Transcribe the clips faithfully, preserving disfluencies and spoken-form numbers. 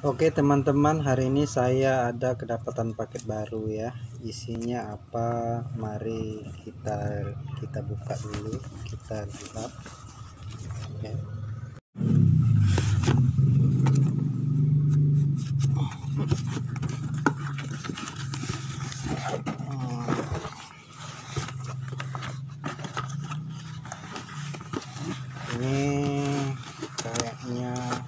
Oke teman-teman, hari ini saya ada kedapatan paket baru ya. Isinya apa? Mari kita kita buka dulu, kita lihat. Oke. Ini kayaknya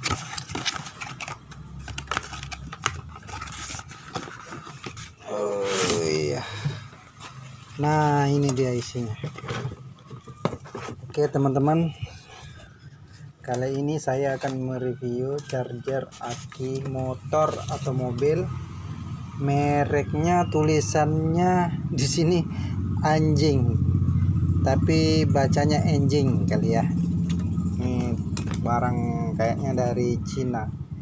oh iya. Nah, ini dia isinya. Oke teman-teman, kali ini saya akan mereview charger aki motor atau mobil. Mereknya, tulisannya di sini anjing, tapi bacanya enjing kali ya. Ini barang kayaknya dari Cina.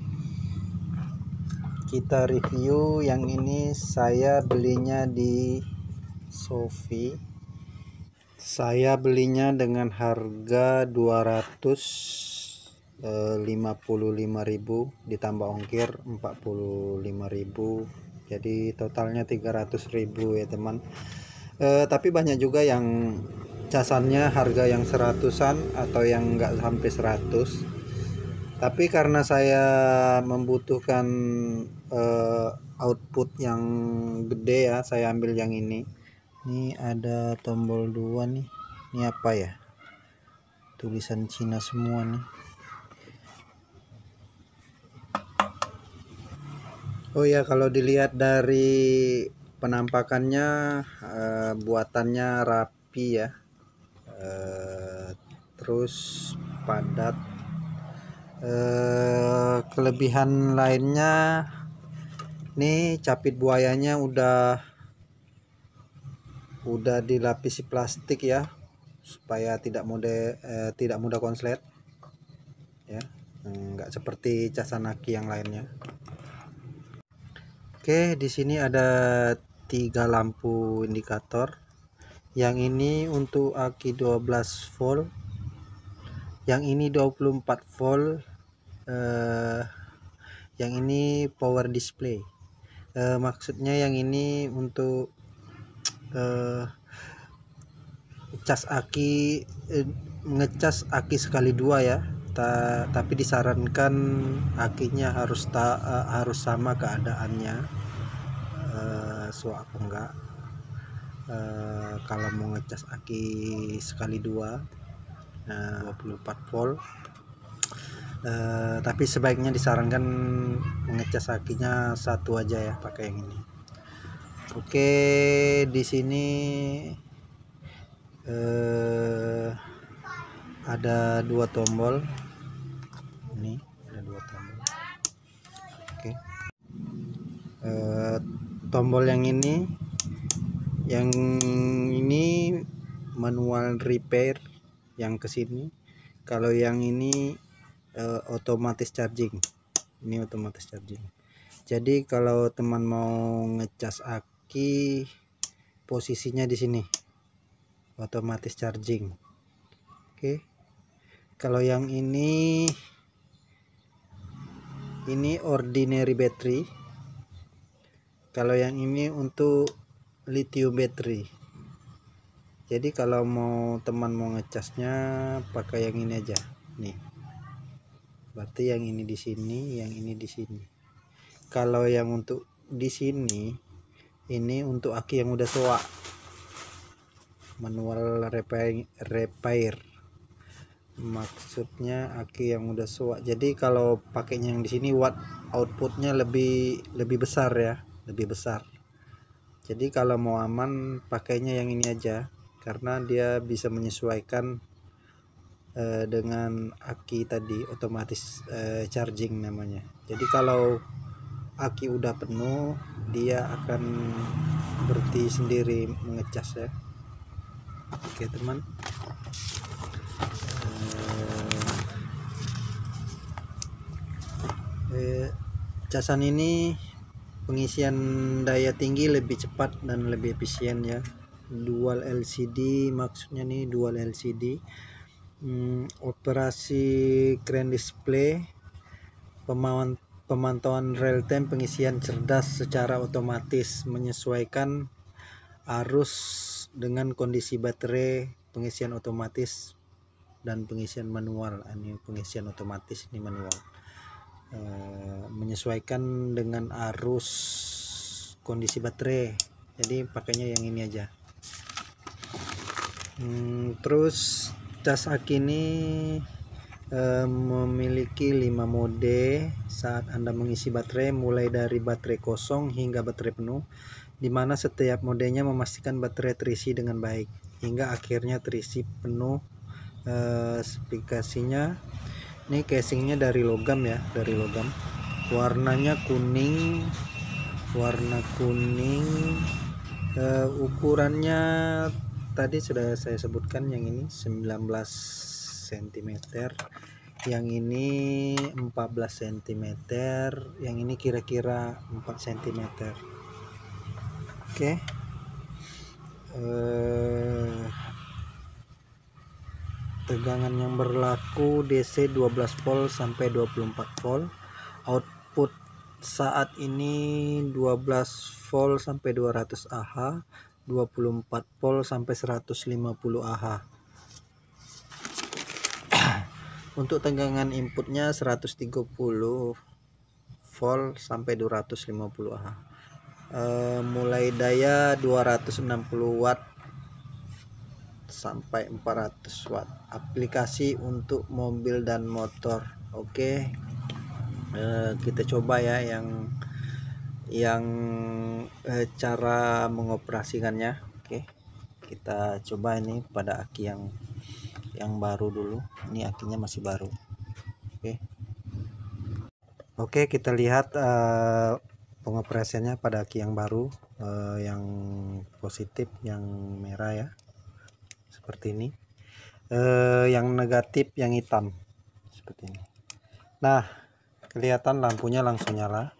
Kita review yang ini. Saya belinya di Shopee. Saya belinya dengan harga dua ratus lima puluh lima ribu ditambah ongkir empat puluh lima ribu, jadi totalnya tiga ratus ribu ya teman. E, tapi banyak juga yang casannya harga yang seratusan atau yang enggak sampai seratus. Tapi karena saya membutuhkan e, output yang gede ya, saya ambil yang ini. Ini ada tombol dua nih. Ini apa ya? Tulisan Cina semua nih. Oh ya, kalau dilihat dari penampakannya, eh, buatannya rapi ya, eh, terus padat. Eh, kelebihan lainnya, nih capit buayanya udah udah dilapisi plastik ya, supaya tidak mudah eh, tidak mudah konslet ya, nggak seperti casan aki yang lainnya. Oke, di sini ada tiga lampu indikator. Yang ini untuk aki dua belas volt, yang ini dua puluh empat volt, eh, yang ini power display. Eh, maksudnya yang ini untuk eh, cas aki, eh, ngecas aki sekali dua ya. Ta, tapi disarankan akinya harus ta, uh, harus sama keadaannya, uh, suak apa enggak. Uh, kalau mau ngecas aki sekali dua, uh, dua puluh empat volt, uh, tapi sebaiknya disarankan ngecas akinya satu aja ya, pakai yang ini. Oke, di sini uh, ada dua tombol. Ini ada dua tombol. Oke. Uh, tombol yang ini, yang ini manual repair yang kesini. Kalau yang ini uh, otomatis charging. Ini otomatis charging. Jadi kalau teman mau ngecas aki, posisinya di sini, otomatis charging. Oke. Kalau yang ini ini ordinary battery. Kalau yang ini untuk lithium battery. Jadi kalau mau teman mau ngecasnya pakai yang ini aja. Nih. Berarti yang ini di sini, yang ini di sini. Kalau yang untuk di sini, ini untuk aki yang udah tua. Manual repair, repair. Maksudnya aki yang udah tua. Jadi kalau pakainya yang di sini, watt outputnya lebih lebih besar ya, lebih besar. Jadi kalau mau aman pakainya yang ini aja, karena dia bisa menyesuaikan uh, dengan aki tadi, otomatis uh, charging namanya. Jadi kalau aki udah penuh, dia akan berhenti sendiri mengecas ya. Oke teman. Eh, casan ini pengisian daya tinggi lebih cepat dan lebih efisien ya. Dual L C D, maksudnya nih dual L C D. Hmm, operasi keren display, pemantauan pemantauan real time pengisian cerdas secara otomatis menyesuaikan arus dengan kondisi baterai, pengisian otomatis dan pengisian manual. Ini pengisian otomatis, ini manual. E, menyesuaikan dengan arus kondisi baterai, jadi pakainya yang ini aja. Hmm, terus cas aki ini e, memiliki lima mode saat Anda mengisi baterai, mulai dari baterai kosong hingga baterai penuh, di mana setiap modenya memastikan baterai terisi dengan baik hingga akhirnya terisi penuh. E, spesifikasinya ini, casingnya dari logam ya, dari logam, warnanya kuning, warna kuning. E, ukurannya tadi sudah saya sebutkan, yang ini sembilan belas sentimeter, yang ini empat belas sentimeter, yang ini kira-kira empat sentimeter. Oke. Eh, tegangan yang berlaku D C dua belas volt sampai dua puluh empat volt. Output saat ini dua belas volt sampai dua ratus A H, dua puluh empat volt sampai seratus lima puluh A H. Untuk tegangan inputnya seratus tiga puluh volt sampai dua ratus lima puluh A H. E, mulai daya dua ratus enam puluh watt sampai empat ratus watt. Aplikasi untuk mobil dan motor. Oke. E, kita coba ya yang yang eh, cara mengoperasikannya. Oke, kita coba ini pada aki yang yang baru dulu. Ini akinya masih baru. Oke, oke kita lihat eh, pengoperasiannya pada aki yang baru, eh, yang positif, yang merah ya, seperti ini. Eh, yang negatif yang hitam seperti ini. Nah, kelihatan lampunya langsung nyala.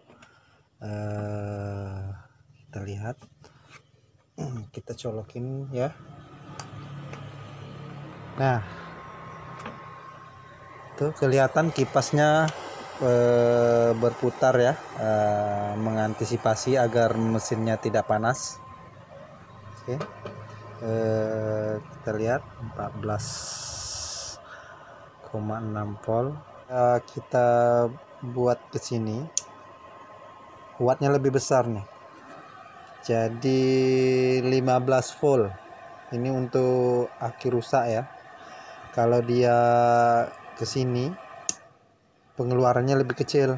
Uh, kita lihat, kita colokin ya. Nah, tuh kelihatan kipasnya uh, berputar ya, uh, mengantisipasi agar mesinnya tidak panas. Oke, uh, kita lihat empat belas koma enam volt. Uh, kita buat ke sini, wattnya lebih besar nih, jadi lima belas volt. Ini untuk aki rusak ya. Kalau dia ke sini pengeluarannya lebih kecil,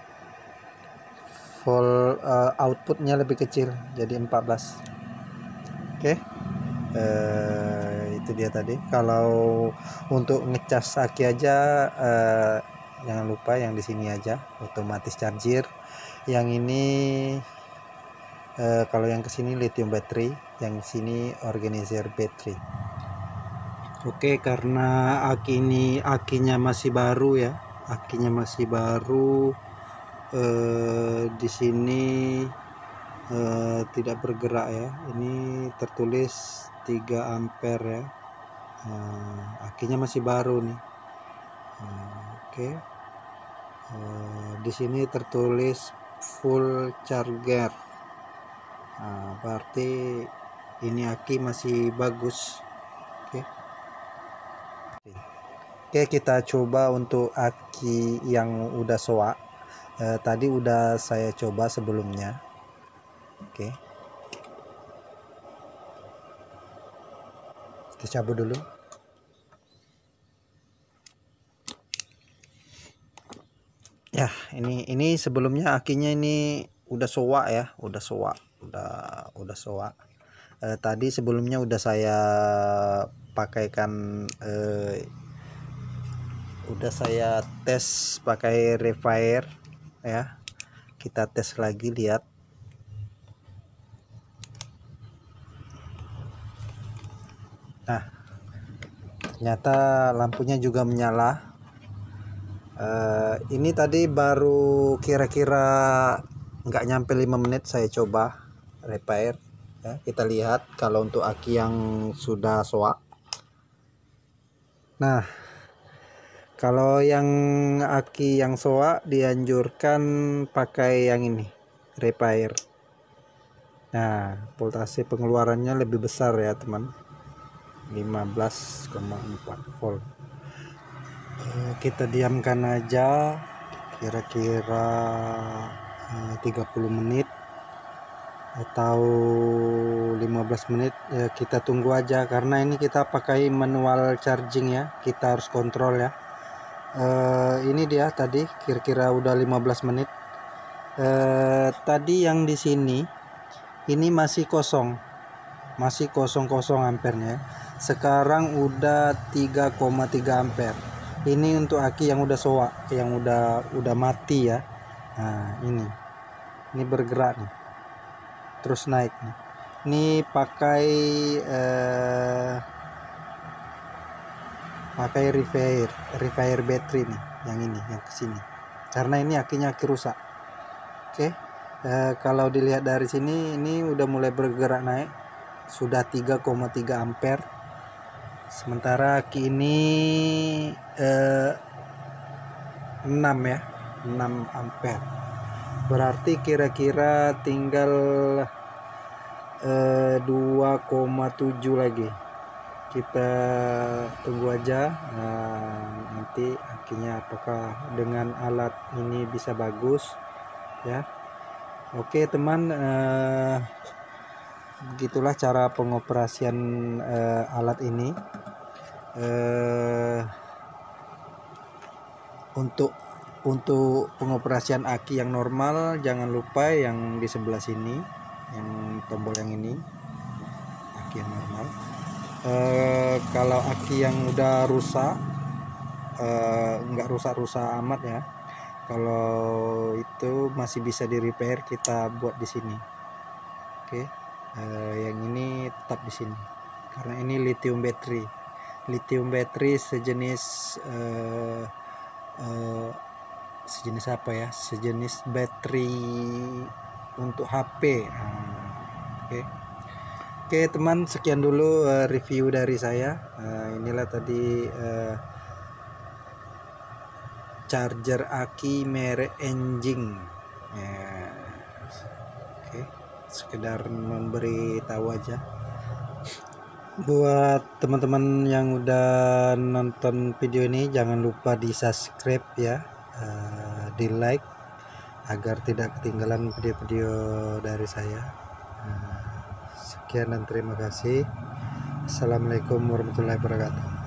volt uh, outputnya lebih kecil, jadi empat belas. Oke, uh, itu dia tadi. Kalau untuk ngecas aki aja, uh, jangan lupa yang di sini aja, otomatis charger. Yang ini eh, kalau yang kesini lithium battery, yang sini organizer battery. Oke, karena aki ini akinya masih baru ya, akinya masih baru, eh, di sini eh, tidak bergerak ya. Ini tertulis tiga ampere ya. Eh, akinya masih baru nih. Eh, oke, eh, di sini tertulis full charger. Nah, berarti ini aki masih bagus. Oke. Oke, kita coba untuk aki yang udah soak. Eh, tadi udah saya coba sebelumnya. Oke. Kita cabut dulu. Ya, ini ini sebelumnya akinya ini udah soak ya, udah soak. udah udah soak. Eh, tadi sebelumnya udah saya pakaikan, eh, udah saya tes pakai refire ya. Kita tes lagi, lihat. Nah, ternyata lampunya juga menyala. Eh, ini tadi baru kira-kira nggak nyampe lima menit saya coba repair ya. Kita lihat kalau untuk aki yang sudah soak. Nah, Kalau yang aki yang soa dianjurkan pakai yang ini, Repair. Nah, voltase pengeluarannya lebih besar ya teman, lima belas koma empat volt. Eh, kita diamkan aja kira-kira eh, tiga puluh menit atau lima belas menit. Eh, kita tunggu aja karena ini kita pakai manual charging ya, kita harus kontrol ya. Uh, ini dia tadi kira-kira udah lima belas menit. Uh, tadi yang di sini ini masih kosong, masih kosong kosong ampernya. Sekarang udah tiga koma tiga ampere. Ini untuk aki yang udah soak, yang udah udah mati ya. Nah ini, ini bergerak nih, terus naik nih. Ini pakai uh, pakai repair repair battery nih, yang ini yang kesini karena ini akinya aki rusak. Oke, eh, kalau dilihat dari sini ini udah mulai bergerak naik, sudah tiga koma tiga ampere, sementara aki ini eh, enam ya, enam ampere, berarti kira-kira tinggal eh, dua koma tujuh lagi. Kita tunggu aja. Nah, nanti akhirnya apakah dengan alat ini bisa bagus ya. Oke teman, eh, begitulah cara pengoperasian eh, alat ini. eh, untuk untuk pengoperasian aki yang normal, jangan lupa yang di sebelah sini, yang tombol yang ini, aki yang normal. Uh, kalau aki yang udah rusak, uh, nggak rusak-rusak amat ya, kalau itu masih bisa di repair, kita buat di sini. Oke, okay. uh, yang ini tetap di sini karena ini lithium battery. Lithium battery sejenis uh, uh, sejenis apa ya, sejenis baterai untuk H P. Nah, oke okay. Oke teman, sekian dulu uh, review dari saya. Uh, inilah tadi uh, charger aki merek Enjing. Ya, oke, sekedar memberi tahu aja. Buat teman-teman yang udah nonton video ini, jangan lupa di subscribe ya, uh, di like agar tidak ketinggalan video-video dari saya. Uh, Sekian dan terima kasih. Assalamualaikum warahmatullahi wabarakatuh.